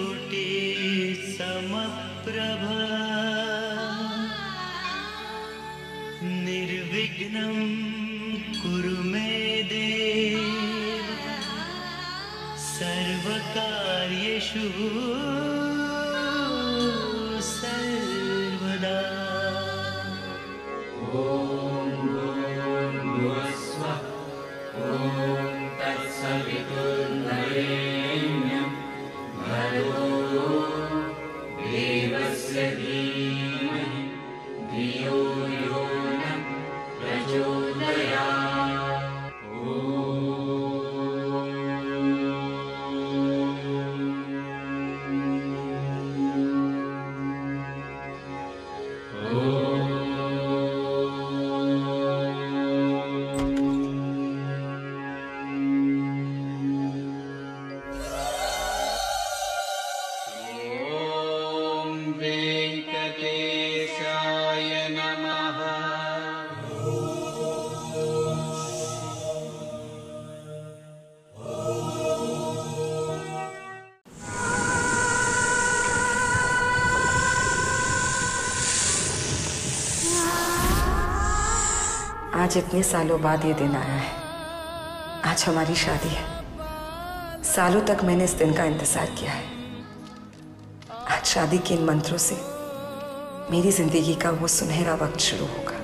कोटि समप्रभ निर्विघ्नं कुरु मे देव सर्वकार्येषु सर्वदा। ॐ भूर्भुवस्सुवः ॐ तत्सवितुर्वरेण्यं भर्गो देवस्य धीमहि धियो यो नः प्रचोदयात्। आज इतने सालों बाद ये दिन आया है। आज हमारी शादी है। सालों तक मैंने इस दिन का इंतजार किया है। आज शादी के इन मंत्रों से मेरी जिंदगी का वो सुनहरा वक्त शुरू होगा।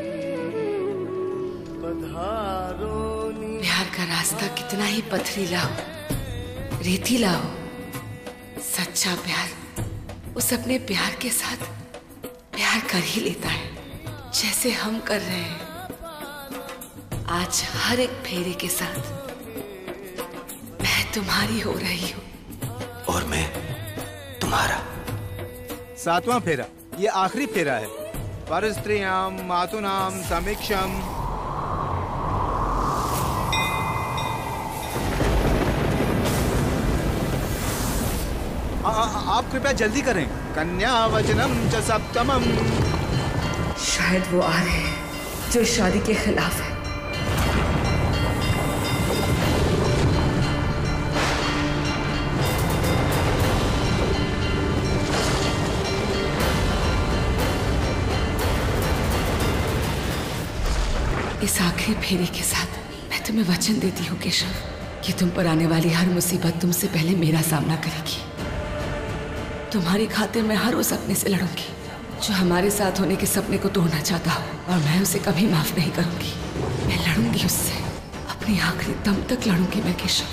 प्यार का रास्ता कितना ही पथरीला हो, रेतीला हो, सच्चा प्यार उस अपने प्यार के साथ प्यार कर ही लेता है, जैसे हम कर रहे हैं। आज हर एक फेरे के साथ मैं तुम्हारी हो रही हूँ और मैं तुम्हारा। 7वां फेरा, ये आखिरी फेरा है। परस्त्रियाम मातुनाम समीक्षम। आप कृपया जल्दी करें। कन्या वचनम च सप्तमम। शायद वो आ रहे हैं जो शादी के खिलाफ है। इस आखिरी फेरे के साथ मैं तुम्हें वचन देती हूँ केशव कि तुम पर आने वाली हर मुसीबत तुमसे पहले मेरा सामना करेगी। तुम्हारी खातिर मैं हर उस सपने से लड़ूंगी जो हमारे साथ होने के सपने को तोड़ना चाहता हो, और मैं उसे कभी माफ नहीं करूंगी। मैं लड़ूंगी उससे, अपनी आखिरी दम तक लड़ूंगी मैं केशव।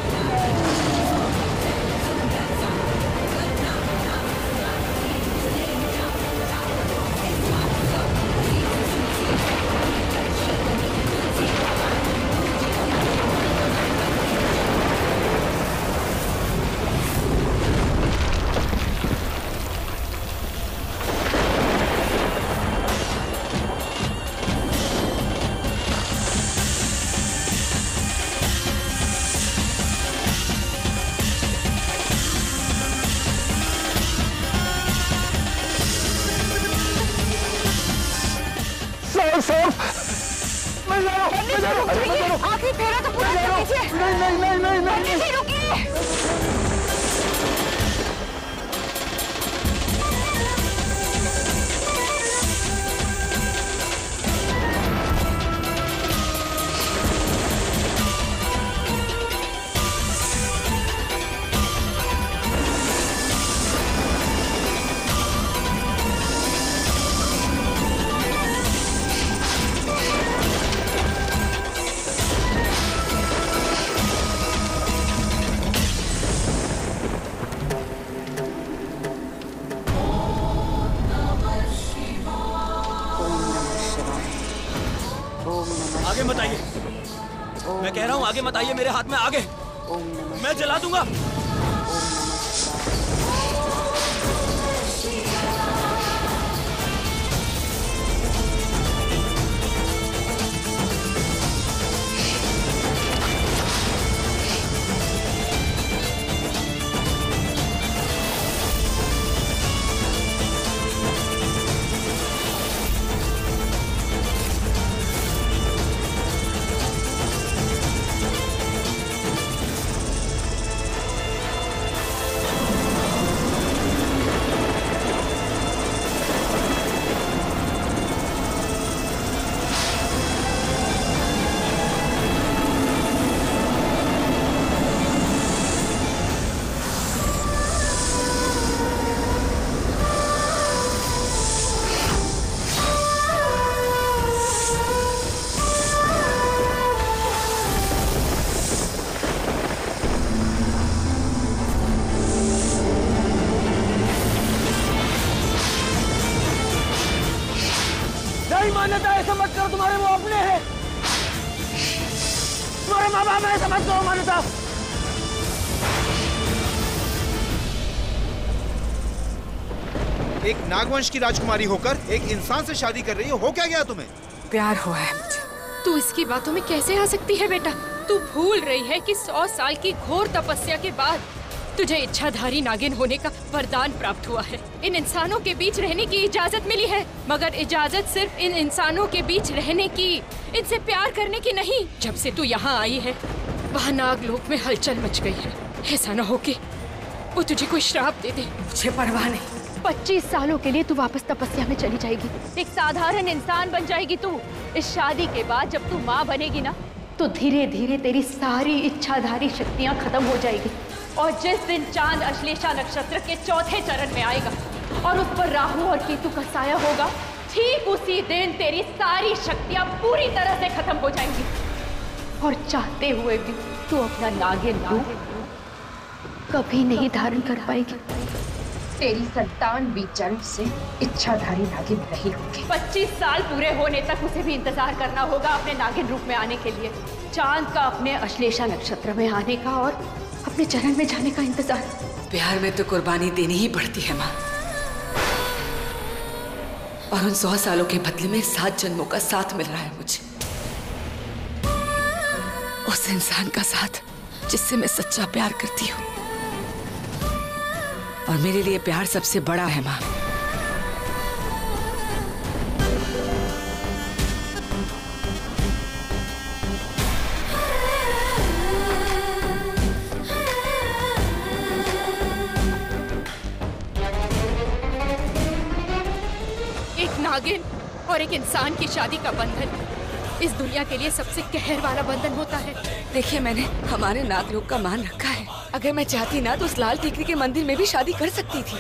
आखिरी फेरा तो पूरा कर दीजिए। नहीं, रुकिए। आगे मत आइए, मैं कह रहा हूँ आगे मत आइए, मेरे हाथ में आगे, मैं जला दूंगा। गुस्सा मत करो, तुम्हारे वो अपने हैं, तुम्हारे माँ बाप हैं, समझ लो मान्यता। एक नागवंश की राजकुमारी होकर एक इंसान से शादी कर रही हो क्या गया तुम्हें? प्यार हुआ है मुझे। तू इसकी बातों में कैसे आ सकती है बेटा? तू भूल रही है कि 100 साल की घोर तपस्या के बाद तुझे इच्छाधारी नागिन होने का वरदान प्राप्त हुआ है। इन इंसानों के बीच रहने की इजाजत मिली है, मगर इजाजत सिर्फ इन इंसानों के बीच रहने की, इनसे प्यार करने की नहीं। जब से तू यहाँ आई है वहाँ नागलोक में हलचल मच गई है। ऐसा न हो कि वो तुझे कोई श्राप दे दे। मुझे परवाह नहीं। 25 सालों के लिए तू वापस तपस्या में चली जाएगी, एक साधारण इंसान बन जाएगी तू। इस शादी के बाद जब तू माँ बनेगी ना, तो धीरे धीरे तेरी सारी इच्छाधारी शक्तियाँ खत्म हो जाएगी। और जिस दिन चांद अश्लेषा नक्षत्र के चौथे चरण में आएगा और उस पर राहु और केतु का साया होगा, ठीक उसी दिन तेरी सारी शक्तियाँ पूरी तरह से खत्म हो जाएंगी। और चाहते हुए भी तू अपना नागिन रूप कभी नहीं धारण कर पाएगी। तेरी संतान भी जन्म से इच्छाधारी नागिन नहीं होगी। 25 साल पूरे होने तक उसे भी इंतजार करना होगा अपने नागिन रूप में आने के लिए। चांद का अपने अश्लेषा नक्षत्र में आने का और अपने चरण में जाने का इंतजार। प्यार में तो कुर्बानी देनी ही पड़ती है माँ, और उन 100 सालों के बदले में 7 जन्मों का साथ मिल रहा है मुझे। उस इंसान का साथ जिससे मैं सच्चा प्यार करती हूँ, और मेरे लिए प्यार सबसे बड़ा है माँ। एक नागिन और एक इंसान की शादी का बंधन इस दुनिया के लिए सबसे कहर वाला बंधन होता है। देखिए, मैंने हमारे नागलोक का मान रखा है। अगर मैं चाहती ना तो उस लाल टीकरी के मंदिर में भी शादी कर सकती थी,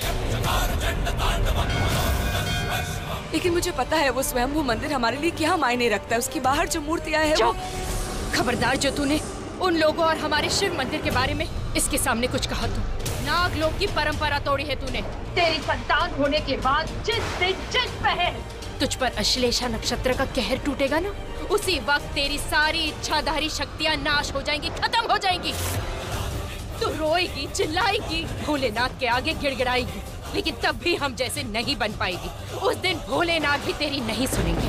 लेकिन मुझे पता है वो स्वयंभू मंदिर हमारे लिए क्या मायने रखता है। उसकी बाहर जो मूर्तियां हैं वो। खबरदार जो तूने उन लोगों और हमारे शिव मंदिर के बारे में इसके सामने कुछ कहा तो। नागलोक की परंपरा तोड़ी है तूने। तेरी संतान होने के बाद जिस दिन जिस पहर तुझ पर अश्लेषा नक्षत्र का कहर टूटेगा ना, उसी वक्त तेरी सारी इच्छाधारी शक्तियां नाश हो जाएंगी, खत्म हो जाएंगी। तू रोएगी, चिल्लाएगी, भोलेनाथ के आगे गिड़गिड़ाएगी, लेकिन तब भी हम जैसे नहीं बन पाएगी। उस दिन भोलेनाथ भी तेरी नहीं सुनेंगे।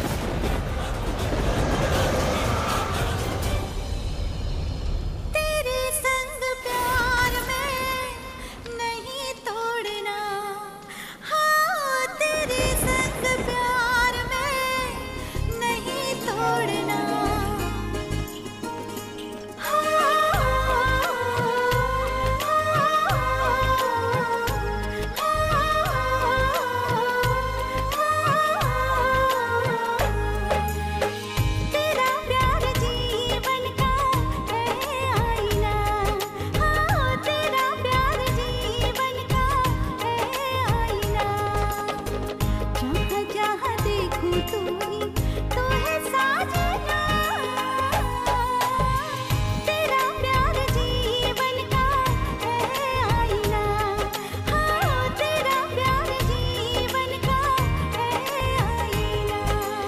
तेरे संग प्यार में नहीं तोड़ना, हाँ तेरे संग प्यार में नहीं तोड़ना। तेरा प्यार जीवन का है आईना, हाँ तेरा प्यार जीवन का है आईना। जहाँ जहाँ देखूं तू ही तो है साजना। तेरा प्यार जीवन का है आईना, हाँ तेरा प्यार जीवन का है आईना।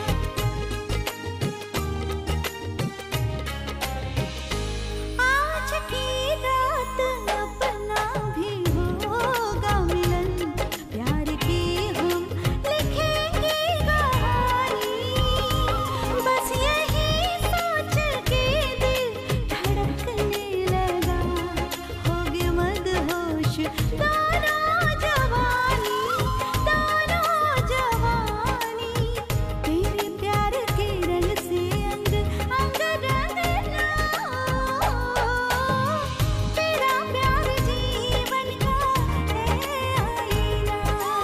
आज की रात अपना भी होगा मिलन, प्यार की हम लिखेंगे कहानी। बस यही सोच के दिल धड़कने लगा, होगे मदहोश दोनों जवानी, दोनों जवानी। तेरे प्यार के रंग से अंग अंग रंगना, तेरा प्यार जीवन का है आईना।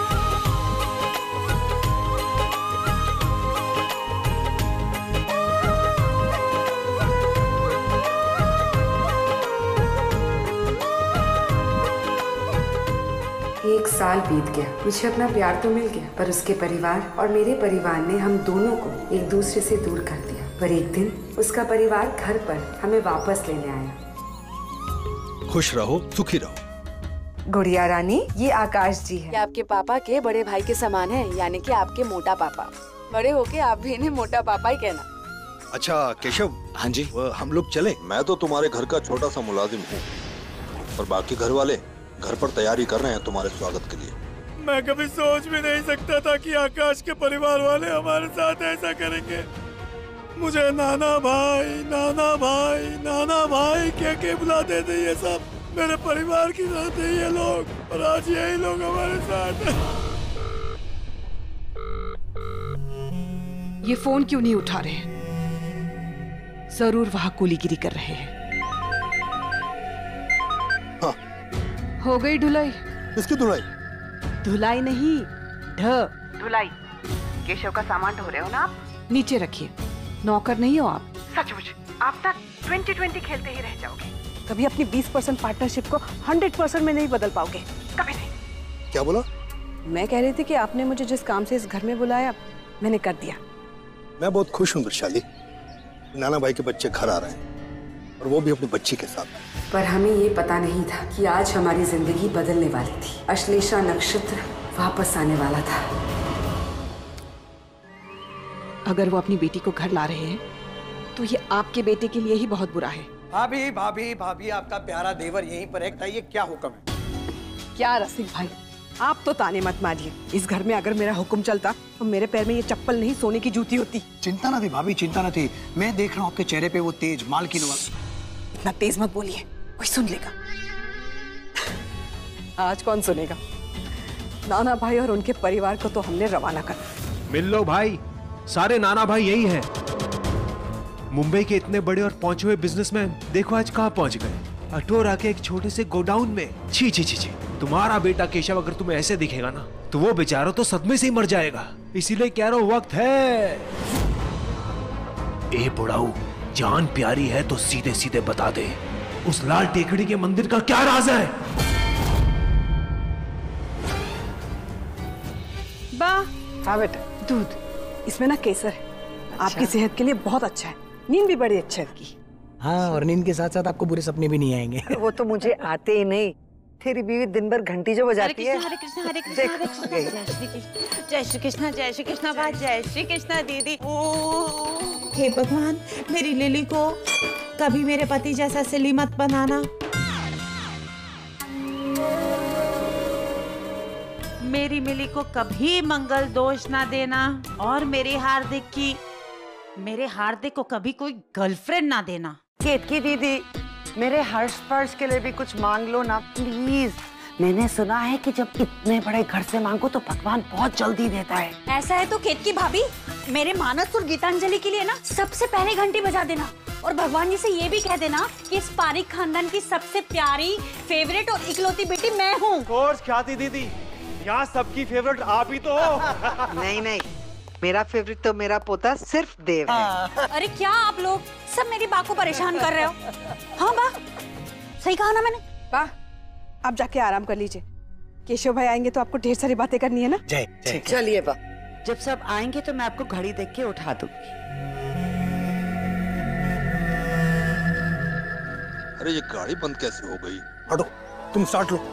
एक साल बीत गया, मुझे अपना प्यार तो मिल गया, पर उसके परिवार और मेरे परिवार ने हम दोनों को एक दूसरे से दूर कर दिया। पर एक दिन उसका परिवार घर पर हमें वापस लेने आया। खुश रहो, सुखी रहो। गुड़िया रानी, ये आकाश जी है। ये आपके पापा के बड़े भाई के समान है, यानी कि आपके मोटा पापा। बड़े होके आप भी इन्हें मोटा पापा ही कहना। अच्छा केशव। हाँ जी। हम लोग चले। मैं तो तुम्हारे घर का छोटा सा मुलाजिम हूँ और बाकी घर वाले घर पर तैयारी कर रहे हैं तुम्हारे स्वागत के लिए। मैं कभी सोच भी नहीं सकता था कि आकाश के परिवार वाले हमारे साथ ऐसा करेंगे। मुझे नाना भाई नाना भाई नाना भाई क्या बुलाते थे ये सब, मेरे परिवार के साथ है ये लोग, और आज यही लोग हमारे साथ हैं। ये फोन क्यों नहीं उठा रहे हैं? जरूर वहां कूलीगिरी कर रहे हैं। हाँ। हो गई धुलाई? किसकी धुलाई? धुलाई नहीं, धुलाई। केशव का सामान ढो रहे हो ना आप? नीचे रखिए, नौकर नहीं हो आप। सचमुच आप तक 20-20 खेलते ही रह जाओगे। कभी अपनी 20% पार्टनरशिप को 100% में नहीं बदल पाओगे, कभी नहीं। क्या बोला? मैं कह रही थी कि आपने मुझे जिस काम से इस घर में बुलाया मैंने कर दिया। मैं बहुत खुश हूँ वृषाली, नाना भाई के बच्चे घर आ रहे हैं और वो भी अपनी बच्ची के साथ। पर हमें ये पता नहीं था कि आज हमारी जिंदगी बदलने वाली थी। अश्लेषा नक्षत्र वापस आने वाला था। अगर वो अपनी बेटी को घर ला रहे हैं तो ये आपके बेटे के लिए ही बहुत बुरा है। भाभी भाभी भाभी, आपका प्यारा देवर यहीं पर है, बताइए क्या हुक्म है? क्या रसिक भाई, आप तो ताने मत मारिए। इस घर में अगर मेरा हुक्म चलता तो मेरे पैर में ये चप्पल नहीं सोने की जूती होती। चिंता न थी भाभी, चिंता न थी। मैं देख रहा हूँ आपके चेहरे पे वो तेज मालकिन वाला। इतना तेज मत बोलिए, कोई सुन लेगा। आज कौन सुनेगा? नाना भाई और उनके परिवार को तो हमने रवाना कर। मिल लो भाई, सारे नाना भाई यही हैं। मुंबई के इतने बड़े और पहुंचे हुए बिजनेसमैन देखो आज कहाँ पहुंच गए, अटोरा के एक छोटे से गोडाउन में। छी छी छी छी, तुम्हारा बेटा केशव अगर तुम्हें ऐसे दिखेगा ना तो वो बेचारा तो सदमे से ही मर जाएगा। इसीलिए कह रहा हूं वक्त है। ए बुढ़ाऊ, जान प्यारी है तो सीधे सीधे बता दे, उस लाल टेकड़ी के मंदिर का क्या राज है? हाँ बेटा, दूध इसमें ना केसर है। अच्छा। आपकी सेहत के लिए बहुत अच्छा है, नींद भी बड़ी अच्छी है की। हाँ, और नींद के साथ साथ आपको बुरे सपने भी नहीं आएंगे। वो तो मुझे आते ही नहीं। तेरी बीवी दिन भर घंटी जो बजाती है। हरे कृष्णा हरे कृष्णा हरे कृष्णा, जय श्री कृष्ण जय श्री कृष्णा जय श्री कृष्णा बात, जय श्री कृष्णा दीदी। हे भगवान, मेरी लिली को कभी मेरे पति जैसा सिली मत बनाना। मेरी मिली को कभी मंगल दोष ना देना, और मेरे हार्दिक को कभी कोई गर्लफ्रेंड ना देना। केतकी दीदी, मेरे हर्ष स्पर्श के लिए भी कुछ मांग लो ना प्लीज। मैंने सुना है कि जब इतने बड़े घर से मांगो तो भगवान बहुत जल्दी देता है। ऐसा है तो केतकी भाभी, मेरे मानस और गीतांजलि के लिए ना सबसे पहले घंटी बजा देना, और भगवान जी से ये भी कह देना कि इस पारिक खानदान की सबसे प्यारी, फेवरेट और इकलौती बेटी मैं हूँ। कोर्स ख्याति दीदी, यहाँ सबकी फेवरेट आप ही तो हो। नहीं नहीं, मेरा फेवरेट तो मेरा पोता सिर्फ देव है। अरे क्या आप लोग सब मेरी बा को परेशान कर रहे हो? हाँ बा, सही कहा ना मैंने? बा, आप जाके आराम कर लीजिए। केशव भाई आएंगे तो आपको ढेर सारी बातें करनी है ना। जय चलिए बा, जब सब आएंगे तो मैं आपको घड़ी देख के उठा दूंगी। अरे ये गाड़ी बंद कैसे हो गई? हटो, तुम स्टार्ट लो।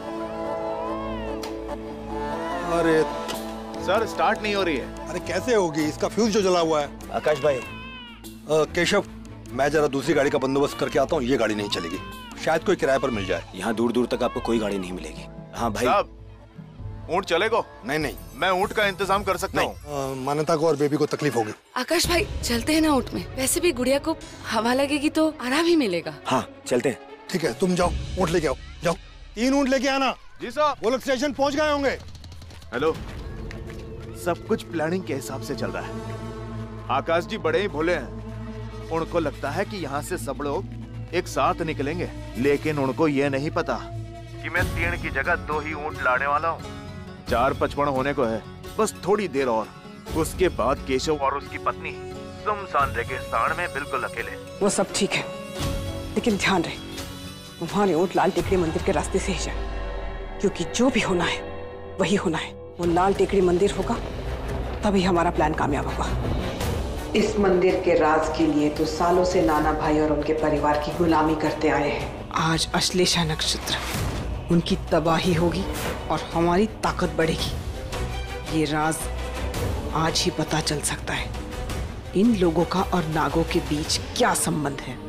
अरे सर, स्टार्ट नहीं हो रही है। अरे कैसे होगी, इसका फ्यूज जो जला हुआ है। आकाश भाई। केशव, मैं जरा दूसरी गाड़ी का बंदोबस्त करके आता हूँ। ये गाड़ी नहीं चलेगी, शायद कोई किराए पर मिल जाए। यहाँ दूर दूर तक आपको कोई गाड़ी नहीं मिलेगी। हाँ भाई। ऊंट चलेगा? नहीं, मैं ऊंट का इंतजाम कर सकता हूँ। मान्यता को और बेबी को तकलीफ होगी। आकाश भाई, चलते हैं ना ऊंट में? वैसे भी गुड़िया को हवा लगेगी तो आराम ही मिलेगा। हाँ चलते हैं। ठीक है, तुम जाओ, ऊंट लेके आओ। जाओ, 3 ऊंट लेके आना। जी साहब। वो लोग स्टेशन पहुँच गए होंगे। हेलो, सब कुछ प्लानिंग के हिसाब से चल रहा है। आकाश जी बड़े ही भोले हैं, उनको लगता है कि यहाँ से सब लोग एक साथ निकलेंगे, लेकिन उनको ये नहीं पता कि मैं 3 की जगह 2 ही ऊंट लाने वाला हूँ। 4:55 होने को है, बस थोड़ी देर और। उसके बाद केशव और उसकी पत्नी सुनसान रेगिस्तान में बिल्कुल अकेले। वो सब ठीक है, लेकिन ध्यान रहे तुम्हारे ऊंट लाल टेकड़ी मंदिर के रास्ते से ही जाए, क्योंकि जो भी होना है वही होना है। वो लाल टेकड़ी मंदिर होगा तभी हमारा प्लान कामयाब होगा। इस मंदिर के राज के लिए तो सालों से नाना भाई और उनके परिवार की गुलामी करते आए हैं। आज अश्लेषा नक्षत्र, उनकी तबाही होगी और हमारी ताकत बढ़ेगी। ये राज आज ही पता चल सकता है इन लोगों का और नागों के बीच क्या संबंध है।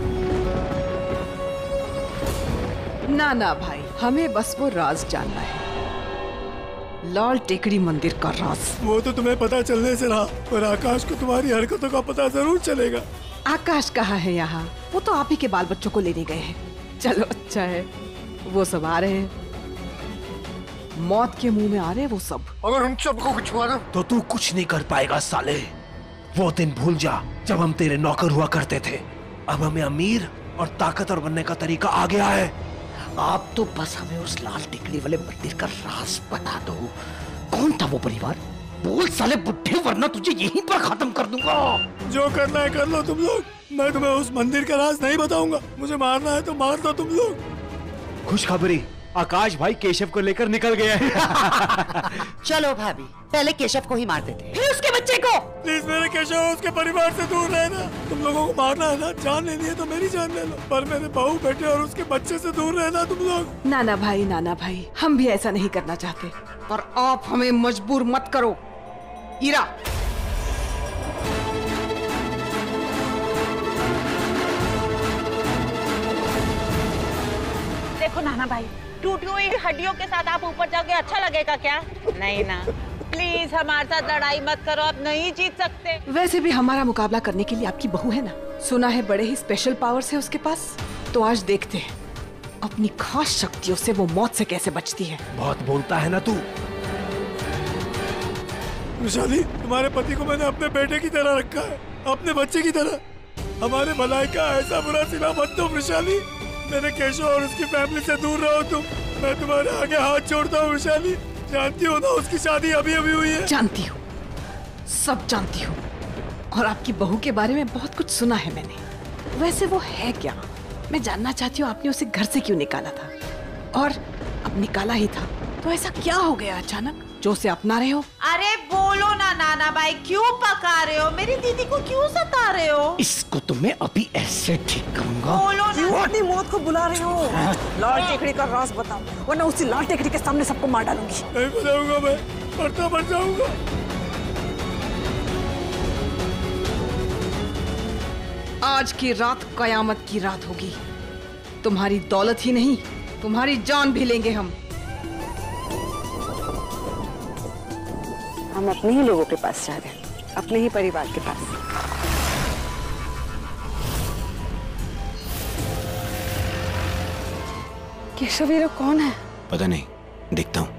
ना भाई, हमें बस वो राज जानना है, लाल टेकड़ी मंदिर का राज। वो तो तुम्हें पता चलने से रहा, पर आकाश को तुम्हारी हरकतों का पता जरूर चलेगा। आकाश कहाँ है यहाँ? वो तो आप ही के बाल बच्चों को लेने गए हैं। चलो अच्छा है, वो सब आ रहे हैं, मौत के मुंह में आ रहे हैं वो सब। अगर हम सबको कुछ हुआ ना तो तू कुछ नहीं कर पाएगा साले। वो दिन भूल जा जब हम तेरे नौकर हुआ करते थे। अब हमें अमीर और ताकतवर बनने का तरीका आ गया है। आप तो बस हमें उस लाल टिकड़ी वाले मंदिर का राज बता दो। कौन था वो परिवार? बोल साले बुढ़े, वरना तुझे यहीं पर खत्म कर दूंगा। जो करना है कर लो तुम लोग, मैं तुम्हें उस मंदिर का राज नहीं बताऊंगा। मुझे मारना है तो मार दो तुम लोग। खुशखबरी, आकाश भाई केशव को लेकर निकल गया है। चलो भाभी, पहले केशव को ही मार देते हैं, फिर उसके बच्चे को। प्लीज मेरे केशव उसके परिवार से दूर रहना। तुम लोगों को मारना है ना, जान लेनी है तो मेरी जान ले लो, पर मेरे बहू बेटे और उसके बच्चे से दूर रहना तुम लोग। नाना भाई, हम भी ऐसा नहीं करना चाहते, पर आप हमें मजबूर मत करो। ईरा, देखो नाना भाई, टूटी हुई हड्डियों के साथ आप ऊपर जाओगे, अच्छा लगेगा क्या? नहीं ना, प्लीज हमारे साथ लड़ाई मत करो, आप नहीं जीत सकते। वैसे भी हमारा मुकाबला करने के लिए आपकी बहू है ना, सुना है बड़े ही स्पेशल पावर्स है उसके पास। तो आज देखते हैं अपनी खास शक्तियों से वो मौत से कैसे बचती है। बहुत बोलता है ना तू। वैशाली, तुम्हारे पति को मैंने अपने बेटे की तरह रखा है, अपने बच्चे की तरह। हमारे भलाई का ऐसा बुरा सिला मत दो वैशाली। मेरे केशव और उसकी फैमिली से दूर रहो तुम। मैं तुम्हारे आगे हाथ जोड़ता हूँ वैशाली। जानती हो ना उसकी शादी अभी अभी हुई है। जानती हूँ, सब जानती हूँ, और आपकी बहू के बारे में बहुत कुछ सुना है मैंने। वैसे वो है क्या? मैं जानना चाहती हूँ आपने उसे घर से क्यों निकाला था, और अब निकाला ही था तो ऐसा क्या हो गया अचानक जो उसे अपना रहे हो? अरे बोलो ना नाना भाई, क्यों पका रहे हो? मेरी दीदी को क्यों सता रहे हो? इसको तो मैं अभी ऐसे ठीक करूंगा। बोलो ना। अपनी मौत को बुला रहे हो? लाल टेकड़ी का राज बताओ, वरना उसी लाल टेकड़ी के सामने सबको मार डालूंगी। नहीं बताऊंगा, मैं मरता मर जाऊंगा। आज की रात कयामत की रात होगी। तुम्हारी दौलत ही नहीं, तुम्हारी जान भी लेंगे हम अपने ही लोगों के पास जा रहे हैं, अपने ही परिवार के पास। केशव वीरो कौन है? पता नहीं, देखता हूँ।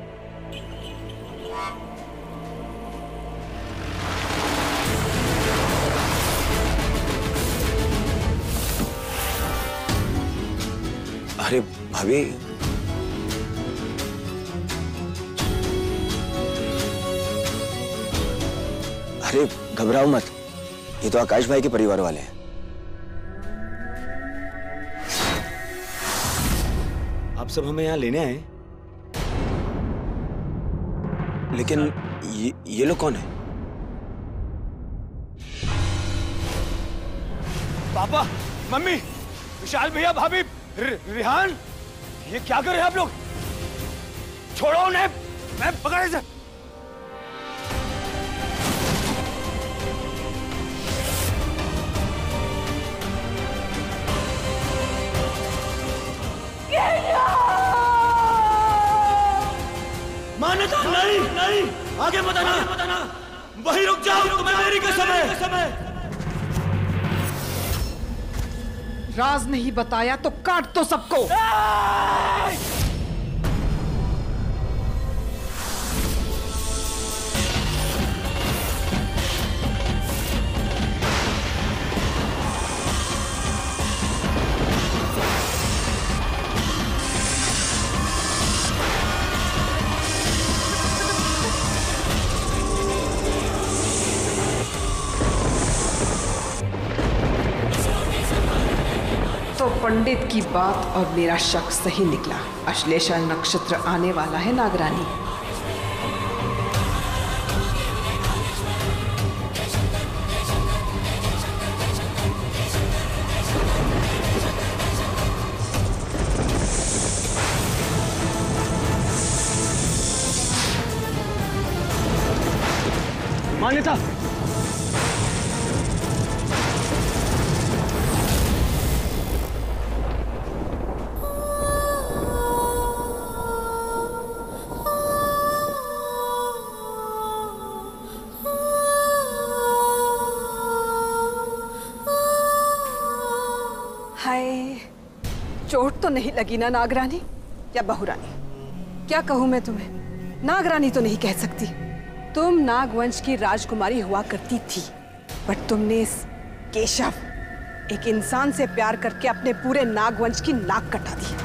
अरे भाभी, अरे घबराओ मत, ये तो आकाश भाई के परिवार वाले हैं। आप सब हमें यहाँ लेने आए, लेकिन ये लोग कौन है? पापा, मम्मी, विशाल भैया, भाभी, रिहान, ये क्या कर रहे हैं आप लोग? छोड़ो उन्हें, मैं पकड़े से। मान्यता नहीं, नहीं, आगे मत आना, वहीं रुक जाओ, तुम्हें मेरी कसम है। राज नहीं बताया तो काट दो सबको। तो पंडित की बात और मेरा शक सही निकला। अश्लेषा नक्षत्र आने वाला है नागरानी। मान्यता। हाय, चोट तो नहीं लगी ना नागरानी या बहुरानी? क्या कहूं मैं तुम्हें? नागरानी तो नहीं कह सकती। तुम नागवंश की राजकुमारी हुआ करती थी, बट तुमने इस केशव, एक इंसान से प्यार करके अपने पूरे नागवंश की नाक कटा दी।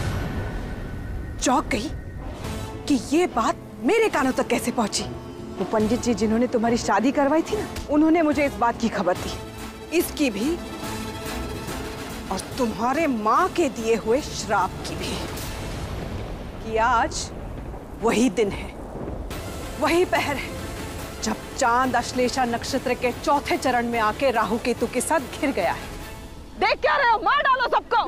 चौंक गई कि ये बात मेरे कानों तक कैसे पहुंची। वो पंडित जी जिन्होंने तुम्हारी शादी करवाई थी ना, उन्होंने मुझे इस बात की खबर दी, इसकी भी और तुम्हारे माँ के दिए हुए श्राप की भी, कि आज वही दिन है, वही पहर है जब चांद अश्लेषा नक्षत्र के चौथे चरण में आके राहु केतु के साथ घिर गया है। देख क्या रहे हो? मार डालो सबको।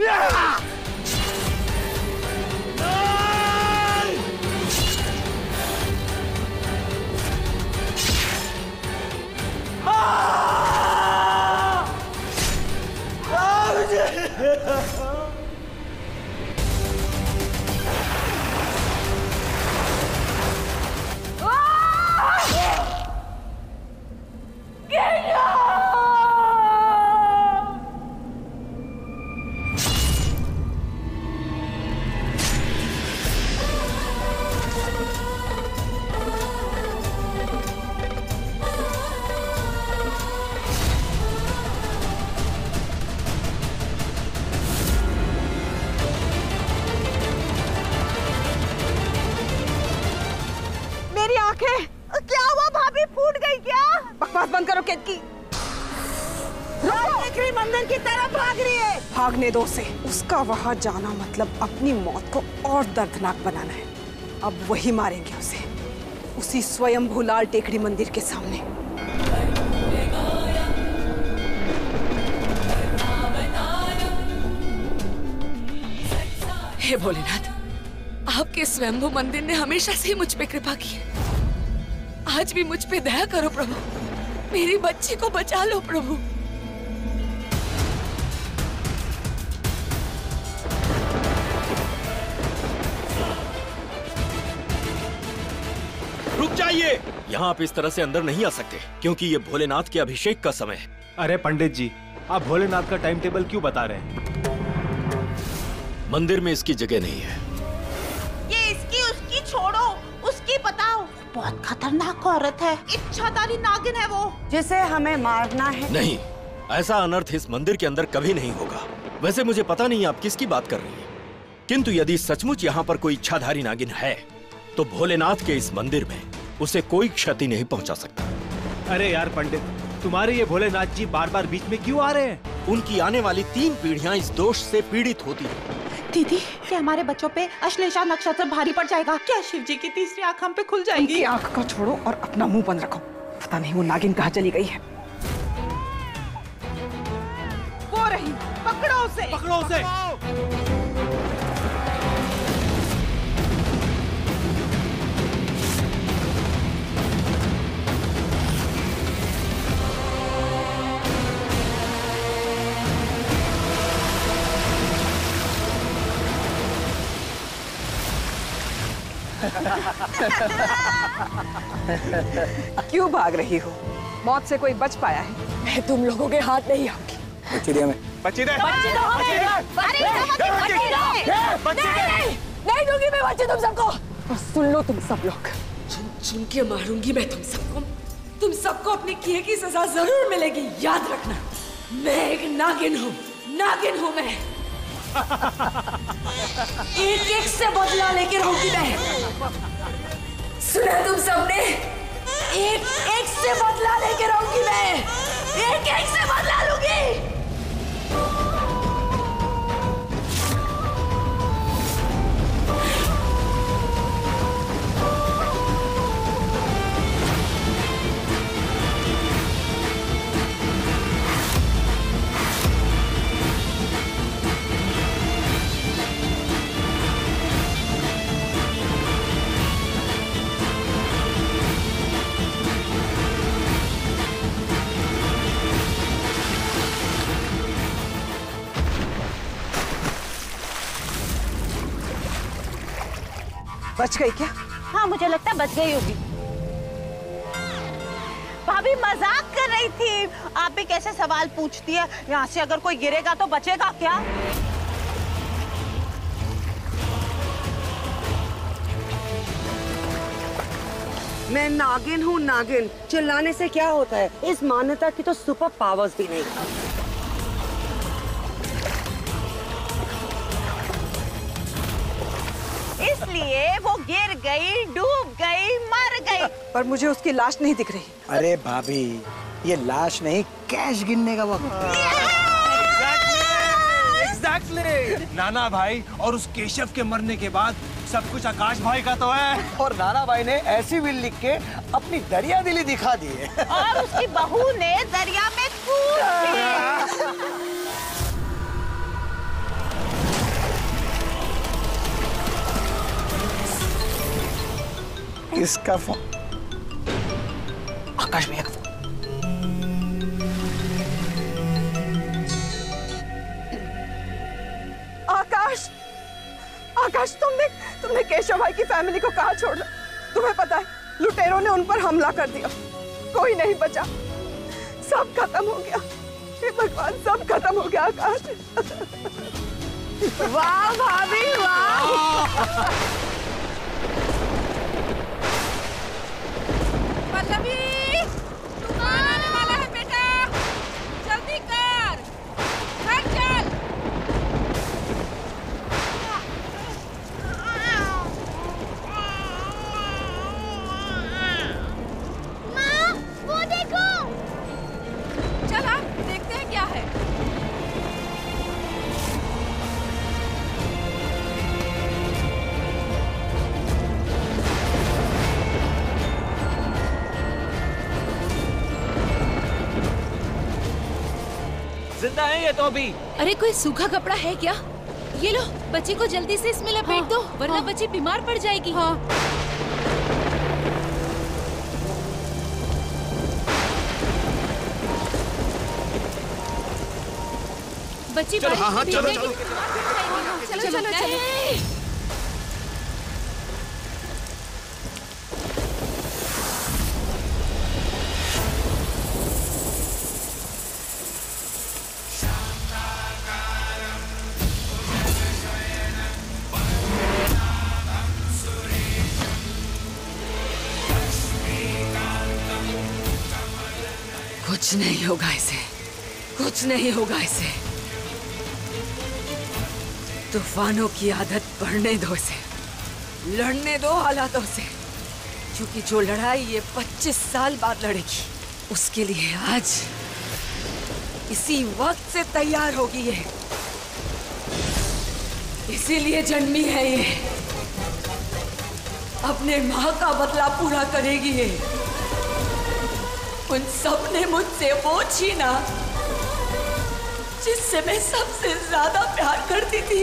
क्या हुआ भाभी? फूट गई क्या? बकवास बंद करो केतकी। लाल मंदिर की तरफ भाग रही है। भागने दो उसे। उसका वहां जाना मतलब अपनी मौत को और दर्दनाक बनाना है। अब वही मारेंगे उसे, उसी स्वयंभू लाल टेकड़ी मंदिर के सामने। हे भोलेनाथ, आपके स्वयंभू मंदिर ने हमेशा से मुझ पे कृपा की है। आज भी मुझ पे दया करो प्रभु, मेरी बच्ची को बचा लो प्रभु। रुक जाइए, यहाँ आप इस तरह से अंदर नहीं आ सकते, क्योंकि ये भोलेनाथ के अभिषेक का समय है। अरे पंडित जी, आप भोलेनाथ का टाइम टेबल क्यों बता रहे हैं? मंदिर में इसकी जगह नहीं है। ये इसकी उसकी छोड़ो, उसकी बताओ। बहुत खतरनाक औरत है, इच्छाधारी नागिन है वो, जिसे हमें मारना है। नहीं, ऐसा अनर्थ इस मंदिर के अंदर कभी नहीं होगा। वैसे मुझे पता नहीं आप किसकी बात कर रही हैं, किंतु यदि सचमुच यहाँ पर कोई इच्छाधारी नागिन है, तो भोलेनाथ के इस मंदिर में उसे कोई क्षति नहीं पहुँचा सकता। अरे यार पंडित, तुम्हारे ये भोलेनाथ जी बार बार बीच में क्यों आ रहे हैं? उनकी आने वाली 3 पीढ़ियां इस दोष से पीड़ित होती हैं। दीदी, क्या हमारे बच्चों पे अश्लेषा नक्षत्र भारी पड़ जाएगा? क्या शिव जी की तीसरी आंख हम पे खुल जाएगी? उनकी आंख को छोड़ो और अपना मुंह बंद रखो। पता नहीं वो नागिन कहाँ चली गई है। वो रही, पकड़ो उसे। पकड़ो उसे। क्यों भाग रही हो? मौत से कोई बच पाया है? मैं तुम लोगों के हाथ नहीं आऊंगी। बच्ची दे हमें। बच्ची दे। नहीं दूंगी मैं बच्चे तुम सबको। और सुन लो तुम सब लोग, चुन के मारूंगी मैं तुम सबको। तुम सबको अपने किए की सजा जरूर मिलेगी, याद रखना। मैं एक नागिन हूँ, नागिन हूँ मैं। एक एक से बदला लेके रहूंगी मैं। सुना तुम सबने? एक एक से बदला लेके रहूंगी मैं, एक एक से बदला लूंगी। बच गई क्या? हाँ मुझे लगता है बच गई होगी। भाभी मजाक कर रही थी। आप भी कैसे सवाल पूछती है? यहाँ से अगर कोई गिरेगा तो बचेगा क्या? मैं नागिन हूँ नागिन। चिल्लाने से क्या होता है? इस मान्यता की तो सुपर पावर्स भी नहीं। इसलिए वो गिर गई, डूब गई, मर गई। पर मुझे उसकी लाश नहीं दिख रही। अरे भाभी, ये लाश नहीं, कैश गिनने का वक्त। एग्जैक्टली। नाना भाई और उस केशव के मरने के बाद सब कुछ आकाश भाई का तो है। और नाना भाई ने ऐसी विल लिख के अपनी दरिया दिली दिखा दी है। और उसकी बहू ने दरिया में कूद दी। किसका फोन? आकाश भैया का फोन। आकाश, आकाश तुमने केशव भाई की फैमिली को कहाँ छोड़ा? तुम्हें पता है लुटेरों ने उन पर हमला कर दिया, कोई नहीं बचा, सब खत्म हो गया। हे भगवान, सब खत्म हो गया आकाश। वाह भाभी वाह। पल्लवी, तूफान आने वाला है बेटा, जल्दी कर, घर चल। माँ, वो देखो। चला, देखते हैं क्या है। जिंदा है ये तो अभी। अरे कोई सूखा कपड़ा है क्या? ये लो, बच्ची को जल्दी से इसमें लपेट दो, वरना बच्ची बीमार पड़ जाएगी। हाँ। बच्ची चलो, हाँ, हाँ, चलो, चलो। चलो चलो चलो। कुछ नहीं होगा इसे, कुछ नहीं होगा इसे। तूफानों की आदत बढ़ने दो इसे, लड़ने दो हालातों से, क्योंकि जो लड़ाई ये 25 साल बाद लड़ेगी, उसके लिए आज इसी वक्त से तैयार होगी ये। इसीलिए जन्मी है ये, अपने माँ का बदला पूरा करेगी ये। उन सब ने मुझसे वो छीना जिससे मैं सबसे ज्यादा प्यार करती थी।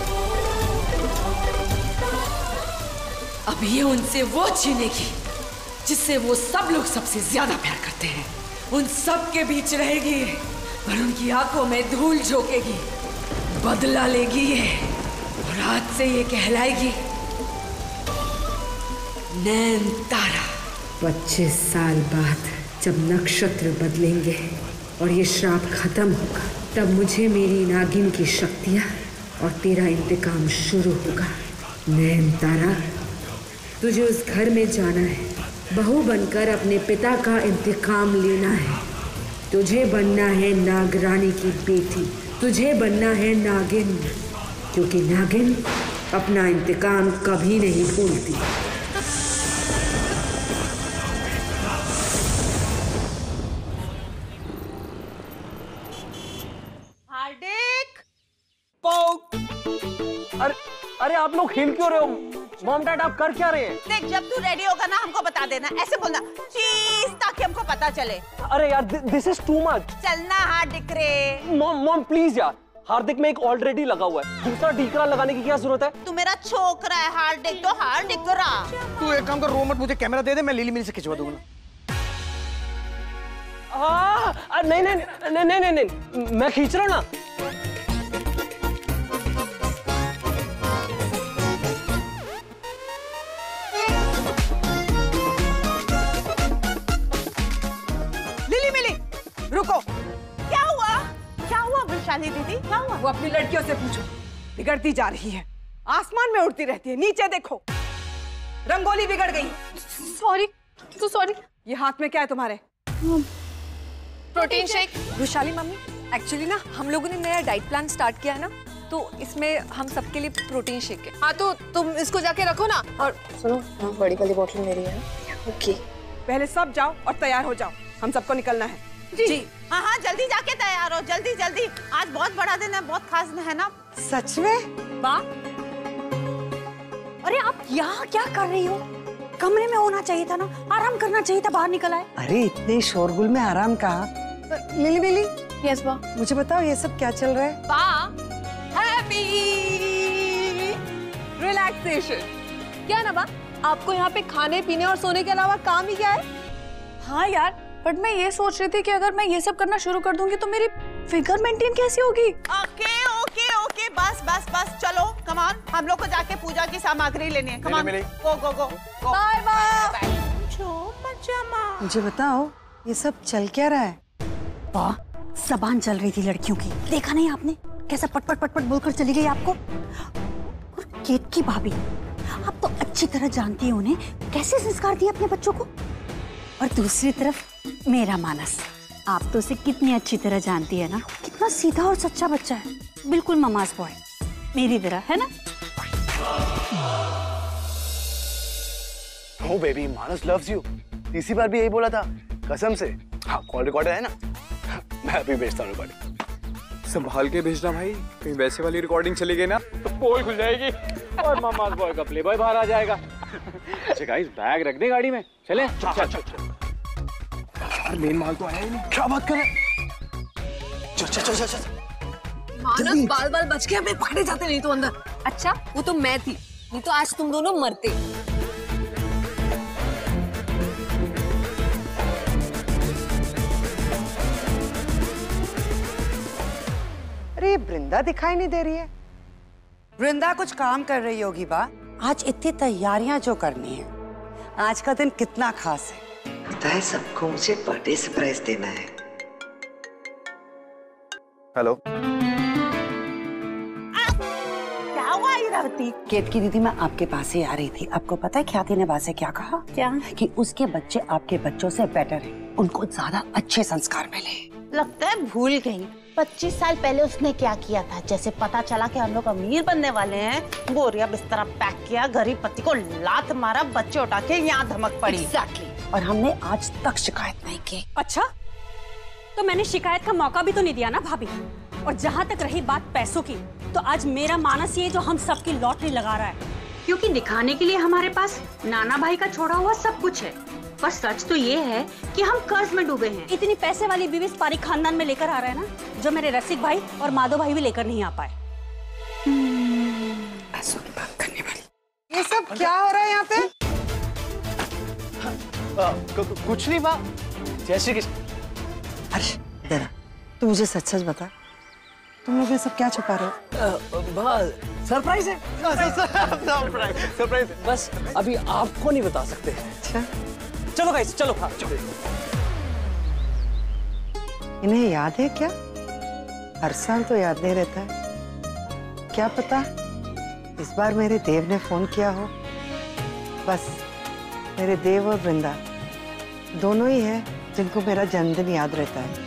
अब ये उनसे वो छीनेगी जिससे वो सब लोग सबसे ज्यादा प्यार करते हैं। उन सब के बीच रहेगी पर उनकी आंखों में धूल झोंकेगी, बदला लेगी ये, और आज से ये कहलाएगी नैनतारा। 25 साल बाद जब नक्षत्र बदलेंगे और ये श्राप खत्म होगा, तब मुझे मेरी नागिन की शक्तियाँ और तेरा इंतकाम शुरू होगा। नैनतारा, तुझे उस घर में जाना है, बहू बनकर अपने पिता का इंतकाम लेना है। तुझे बनना है नागरानी की बेटी, तुझे बनना है नागिन, क्योंकि नागिन अपना इंतकाम कभी नहीं भूलती। अरे आप लोग हिल क्यों रहे हो? मॉम डैड आप कर क्या रहे हैं? देख, जब तू रेडी होगा ना हमको बता देना, ऐसे बोलना चीज, ताकि हमको पता चले। अरे यार दिस इज टू मच। चलना हार्दिक रे। मॉम प्लीज यार, हार्दिक में एक ऑलरेडी लगा हुआ है, दूसरा डीकरा लगाने की क्या जरूरत है? तू मेरा छोकरा है, हार्दिक तो हार्दिक रा। तू एक काम कर, रो मत, मुझे कैमरा दे दे, मैं लीली मिल से खिंचवा दूंगा। नहीं नहीं नहीं नहीं नहीं, मैं खींच रहा हूँ ना। वो अपनी लड़कियों से पूछो, बिगड़ती जा रही है, आसमान में उड़ती रहती है। नीचे देखो, रंगोली बिगड़ गई। सॉरी, तो सॉरी। ये हाथ में क्या है तुम्हारे? Protein shake. Vaishali mummy, actually ना हम लोगों ने नया डाइट प्लान स्टार्ट किया है ना, तो इसमें हम सबके लिए प्रोटीन शेक है। हाँ तो तुम इसको जाके रखो ना। और सुनो, बड़ी वाली बोतल मेरी है। ओके, पहले सब जाओ और तैयार हो जाओ, हम सबको निकलना है। जी हाँ हाँ, जल्दी जाके तैयार हो, जल्दी जल्दी। आज बहुत बड़ा दिन है, बहुत खास दिन है ना। सच में? वाह, अरे आप यहाँ क्या कर रही हो? कमरे में होना चाहिए था ना, आराम करना चाहिए था, बाहर निकल आए। अरे इतने शोरगुल में आराम कहाँ? लिली मिली, यस बा, मुझे बताओ ये सब क्या चल रहा है? बा हैप्पी रिलैक्सेशन। क्या ना बा, आपको यहाँ पे खाने पीने और सोने के अलावा काम ही क्या है? हाँ यार, बट मैं ये सोच रही थी कि अगर मैं ये सब करना शुरू कर दूंगी तो मेरी फिगर मेंटेन कैसे होगी? ओके ओके ओके, बस बस बस, चलो कमान, हम लोग को जाके पूजा की सामग्री लेनी है। Come on, go go go. Bye bye. मुझे बताओ ये सब चल क्या रहा है? वाह, ज़बान चल रही थी लड़कियों की, देखा नहीं आपने कैसा पटपट पटपट बोलकर चली गई आपको? और केत की भाभी, आप तो अच्छी तरह जानती हो उन्हें कैसे संस्कार दिए अपने बच्चों को। और दूसरी तरफ मेरा मानस, आप तो उसे कितनी अच्छी तरह जानती है ना, कितना सीधा और सच्चा बच्चा है, बिल्कुल ममास बॉय मेरी तरह, है ना? Oh baby, Manas loves you. तीसरी बार भी यही बोला था, कसम से। हाँ, कॉल रिकॉर्डर है ना, मैं अभी भेजता हूँ रिकॉर्डिंग। संभाल के भेजना भाई, कहीं वैसे वाली रिकॉर्डिंग चली गई ना तो पोल खुल जाएगी और ममास बॉय का प्ले बॉय बाहर आ जाएगा। अच्छा गाइस, बैग रख दे गाड़ी में, चले? यार मेन माल तो आया ही नहीं। क्या बात कर रहे हैं? चल। मानस, बाल बाल बच के हमें पकड़े जाते नहीं तो अंदर। अच्छा, वो तो मैं थी, नहीं तो आज तुम दोनों मरते। अरे वृंदा दिखाई नहीं दे रही है। वृंदा कुछ काम कर रही होगी बा। आज इतनी तैयारियां जो करनी है, आज का दिन कितना खास है। पता है सबको मुझे बर्थडे सरप्राइज देना है। हेलो, क्या हुआ इरावती? केत की दीदी, मैं आपके पास ही आ रही थी। आपको पता है ख्याति ने बा से क्या कहा? क्या? कि उसके बच्चे आपके बच्चों से बेटर हैं, उनको ज्यादा अच्छे संस्कार मिले। लगता है भूल गई। 25 साल पहले उसने क्या किया था? जैसे पता चला कि हम लोग अमीर बनने वाले हैं, बोरिया बिस्तरा पैक किया, गरीब पति को लात मारा, बच्चे उठा के यहाँ धमक पड़ी। Exactly. और हमने आज तक शिकायत नहीं की। अच्छा, तो मैंने शिकायत का मौका भी तो नहीं दिया ना भाभी। और जहाँ तक रही बात पैसों की, तो आज मेरा मानस ये जो हम सबकी लॉटरी लगा रहा है, क्योंकि दिखाने के लिए हमारे पास नाना भाई का छोड़ा हुआ सब कुछ है, पर सच तो ये है कि हम कर्ज में डूबे हैं। इतनी पैसे वाली बीवी पारिक खानदान में लेकर आ रहे हैं ना, जो मेरे रसिक भाई और माधव भाई भी लेकर नहीं आ पाए। पैसों की बात करने वाली। ये सब क्या हो रहा है यहाँ पे? कुछ नहीं माँ। जय श्री कृष्ण। अरे जरा तू मुझे सच सच बता, तुम लोग ये सब क्या छुपा रहे हो? सरप्राइज है। सरप्राइज बस अभी आपको नहीं बता सकते। अच्छा, चलो गाइस, चलो। हाँ, इन्हें याद है क्या? हर साल तो याद नहीं रहता है। क्या पता इस बार मेरे देव ने फोन किया हो। बस मेरे देव और वृंदा दोनों ही हैं जिनको मेरा जन्मदिन याद रहता है।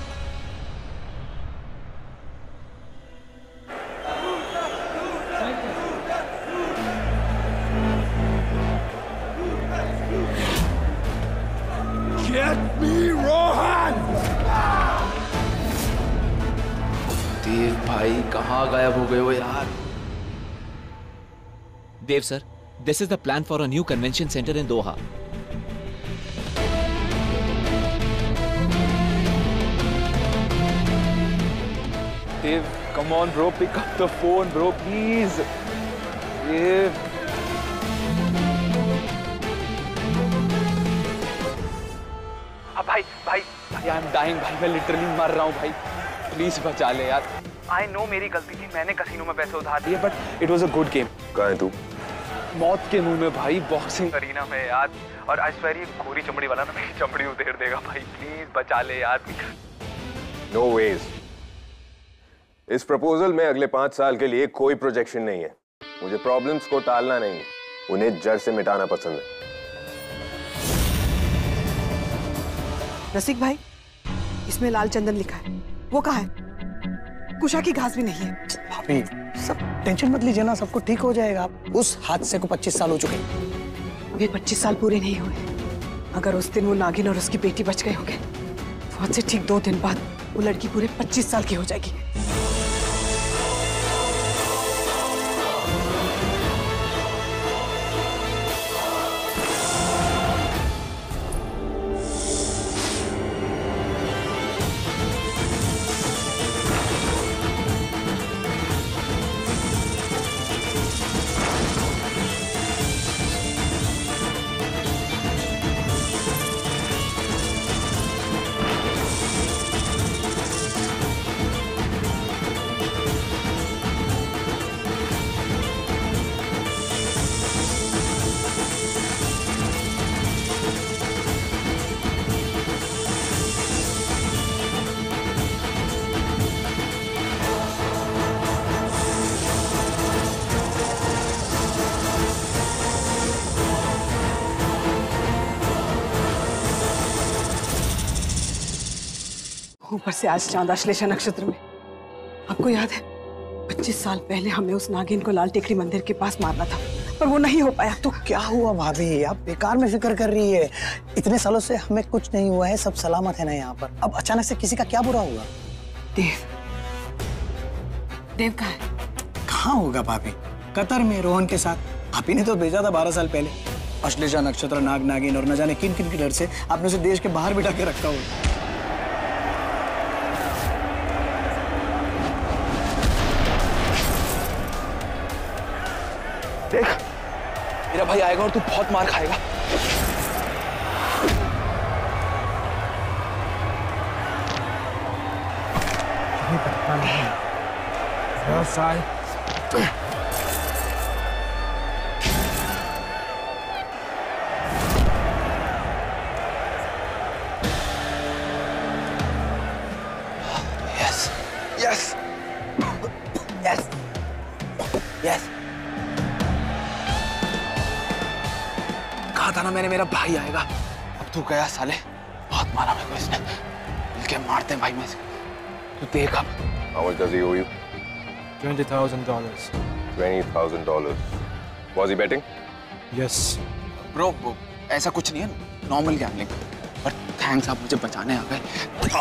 Get me Rohan! देव भाई कहाँ गायब हो गए हो यार? Dev sir, this is the plan for a new convention center in Doha. Dev, come on bro, pick up the phone bro, please. Dev. भाई भाई भाई, आई एम डाइंग भाई, मैं लिटरली मर रहा हूँ भाई, प्लीज बचा ले यार। आई नो मेरी गलती थी, मैंने कसिनो में पैसे उधार दिए, but it was a good game. कहाँ है तू? मौत के मुंह में भाई, बॉक्सिंग अरीना में यार। और आई स्वेयर ये गोरी चमड़ी वाला ना मेरी चमड़ी उधेड़ देगा भाई, प्लीज बचा ले यार। No veg. इस प्रपोजल में अगले 5 साल के लिए कोई प्रोजेक्शन नहीं है। मुझे प्रॉब्लम्स को टालना नहीं, उन्हें जड़ से मिटाना पसंद है। रसिक भाई, इसमें लाल चंदन लिखा है, वो कहाँ है? कुशा की घास भी नहीं है। भाभी सब टेंशन मत लीजिए ना, सब कुछ ठीक हो जाएगा। उस हादसे को 25 साल हो चुके। अभी 25 साल पूरे नहीं हुए। अगर उस दिन वो नागिन और उसकी बेटी बच गए होंगे तो आज से ठीक 2 दिन बाद वो लड़की पूरे 25 साल की हो जाएगी। ऊपर से आज चांद आश्लेषा नक्षत्र में। आपको याद है 25 साल पहले हमने उस नागिन को लाल टेकड़ी मंदिर के पास मारना था, पर वो नहीं हो पाया। तो क्या हुआ भाभी, आप बेकार में फिक्र कर रही है। इतने सालों से हमें कुछ नहीं हुआ है, सब सलामत है ना यहाँ पर। अब अचानक से किसी का क्या बुरा हुआ? देव कहाँ है? कहाँ होगा भाभी? कतर में रोहन के साथ। आप ही ने तो भेजा था 12 साल पहले। अश्लेषा नक्षत्र, नाग नागिन और न जाने किन किन के डर से आपने उसे देश के बाहर बिठा के रखा हुआ। देख, मेरा भाई आएगा और तू बहुत मार खाएगा। Yes, yes, yes, yes. कहा था ना मैंने, मेरा भाई आएगा। अब तू गया साले, बहुत मारा मेरे को इसने। मिलके मारते हैं भाई में से। तू देख अब। How much does he owe you? $20,000. $20,000. Was he betting? Yes. Bro, वो ऐसा कुछ नहीं है, नॉर्मल गैम्बलिंग। पर थैंक्स, आप मुझे बचाने आ गए।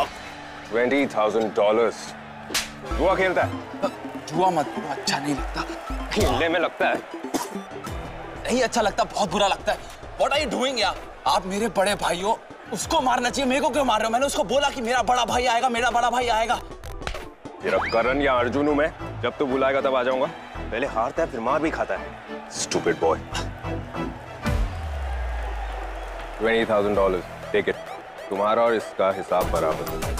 $20,000. जुआ खेलता है? जुआ मत बोलो, अच्छा नहीं लगता। खेलने में लगता है। नहीं अच्छा लगता, बहुत बुरा लगता है। What are you doing यार? आप मेरे बड़े भाई हो, उसको मारना चाहिए, मेरे को क्यों मार रहे हो? मैंने उसको बोला कि मेरा बड़ा भाई आएगा, मेरा बड़ा भाई आएगा। तेरा करण या अर्जुन हूं मैं, जब तू बुलाएगा तब आ जाऊंगा। पहले हारता है फिर मार भी खाता है। Stupid boy. $20,000. Take it. तुम्हारा और इसका हिसाब बराबर।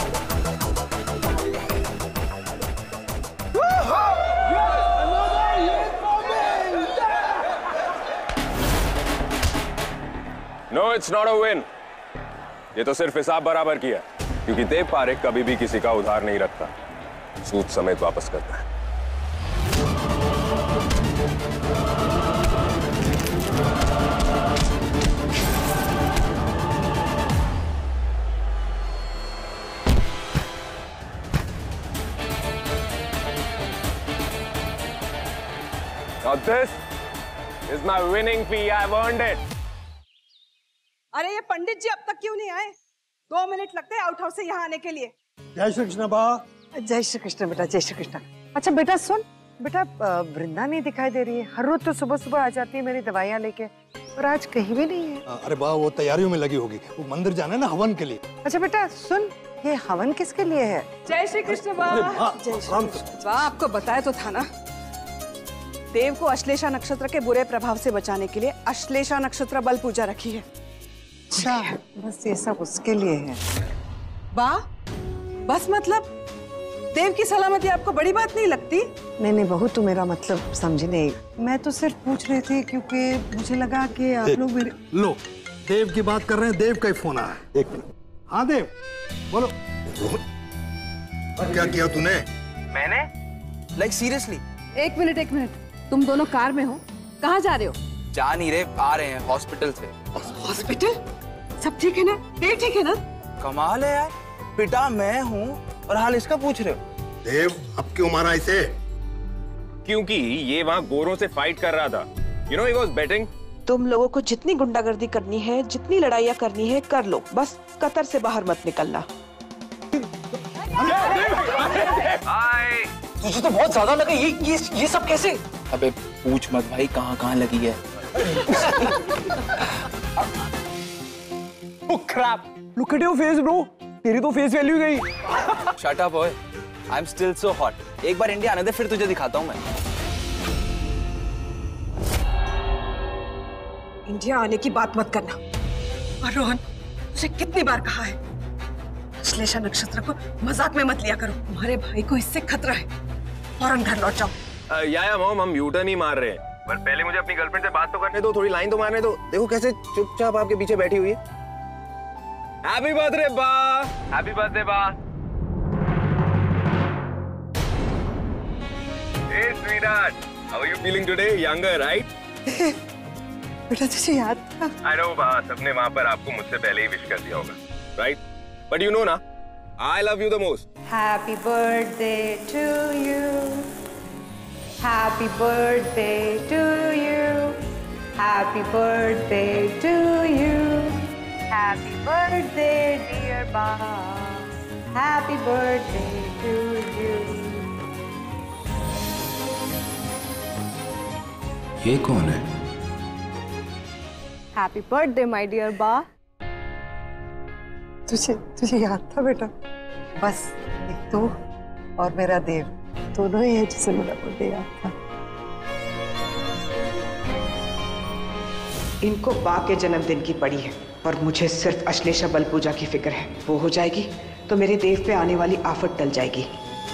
No, it's not a win. ये तो सिर्फ हिसाब बराबर किया, क्योंकि देव पारेख कभी भी किसी का उधार नहीं रखता, सूद समेत वापस करता है। Now this is my winning fee. I've earned it. अरे ये पंडित जी अब तक क्यों नहीं आए? 2 मिनट लगते हैं आउट हाउस से यहाँ आने के लिए। जय श्री कृष्ण बा। जय श्री कृष्ण बेटा, जय श्री कृष्ण। अच्छा बेटा सुन, बेटा वृंदा नहीं दिखाई दे रही है। हर रोज तो सुबह सुबह आ जाती है मेरी दवाइयाँ लेके, और आज कहीं भी नहीं है। अरे बा, वो तैयारियों में लगी होगी, वो मंदिर जाना है ना हवन के लिए। अच्छा बेटा सुन, ये हवन किसके लिए है? जय श्री कृष्ण बा। जय श्री कृष्ण बा। आपको बताया तो था ना, देव को अश्लेषा नक्षत्र के बुरे प्रभाव से बचाने के लिए अश्लेषा नक्षत्र बल पूजा रखी है। अच्छा, बस ये सब उसके लिए है। बा, बस मतलब देव की सलामती आपको बड़ी बात नहीं लगती? नहीं नहीं बहू, तू मेरा मतलब समझी नहीं। मैं तो सिर्फ पूछ रही थी क्योंकि मुझे लगा कि आप लोग मेरे। लो, देव की बात कर रहे हैं, देव का ही फोन आया। एक मिनट। हाँ देव, बोलो। क्या किया तूने? मैंने? Like seriously? एक मिनट, तुम दोनों कार में हो, कहाँ जा रहे हो? जा नहीं रहे, आ रहे हैं हॉस्पिटल से। हॉस्पिटल? सब ठीक है ना? देव ठीक है ना? कमाल है यार, पिटा मैं हूँ और हाल इसका पूछ रहे हो। देव अब क्यों मारा इसे? क्योंकि ये वहाँ गोरों से फाइट कर रहा था। You know he was betting. तुम लोगों को जितनी गुंडागर्दी करनी है, जितनी लड़ाइयाँ करनी है, कर लो, बस कतर से बाहर मत निकलना। तुझे तो बहुत ज्यादा लगा, ये सब कैसे? अबे पूछ मत भाई, कहाँ लगी है। Oh crap! Look at your face, bro. तेरी तो फेस वैल्यू गई। Shut up, boy. I'm still so hot. एक बार इंडिया आने दे, फिर तुझे दिखाता हूँ मैं। इंडिया आने की बात मत करना। और रोहन, तुझे कितनी बार कहा है, श्लेषा नक्षत्र को मजाक में मत लिया करो। तुम्हारे भाई को इससे खतरा है। फौरन घर लौट जाओ। या मॉम, हम यूटर्न ही मार रहे हैं, पर पहले मुझे अपनी गर्लफ्रेंड से बात तो करने दो, थोड़ी लाइन तो मारने दो। देखो कैसे चुपचाप आपके पीछे बैठी हुई है। हैप्पी बर्थडे बा। हैप्पी बर्थडे बा। Hey sweetheart, how are you feeling today? Younger, right? बेटा तुझे याद था? I know बा, सबने वहाँ पर आपको मुझसे पहले ही विश कर दिया होगा, right? But you know ना, I love you the most. Happy birthday to you. Happy birthday to you. Happy birthday to you. Happy birthday dear Ba. Happy birthday to you. ये कौन है? हैप्पी बर्थडे माय डियर बा। तुझे याद था बेटा? बस एक तू और मेरा देव दोनों ही है जिसे मेरा बर्थडे याद था। इनको बा के जन्मदिन की पड़ी है और मुझे सिर्फ अश्लेषा बल पूजा की फिक्र है। वो हो जाएगी तो मेरे देव पे आने वाली आफत टल जाएगी।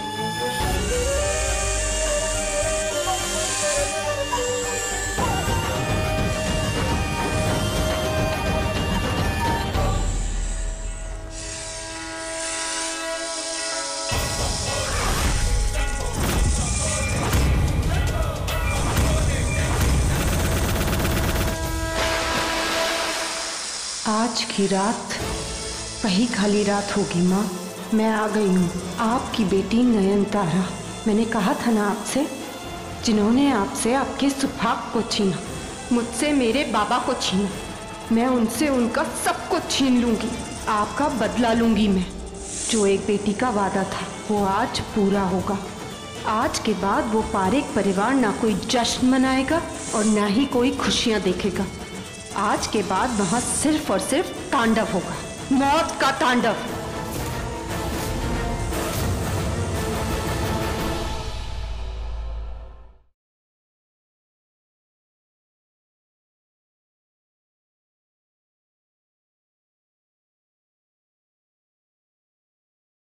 आज की रात वही खाली रात होगी माँ। मैं आ गई हूँ, आपकी बेटी नयनतारा। मैंने कहा था ना आपसे, जिन्होंने आपसे आपके सुहाग को छीना, मुझसे मेरे बाबा को छीना, मैं उनसे उनका सब कुछ छीन लूँगी। आपका बदला लूँगी मैं। जो एक बेटी का वादा था वो आज पूरा होगा। आज के बाद वो पारेख परिवार ना कोई जश्न मनाएगा और ना ही कोई खुशियाँ देखेगा। आज के बाद वहाँ सिर्फ और सिर्फ तांडव होगा, मौत का तांडव।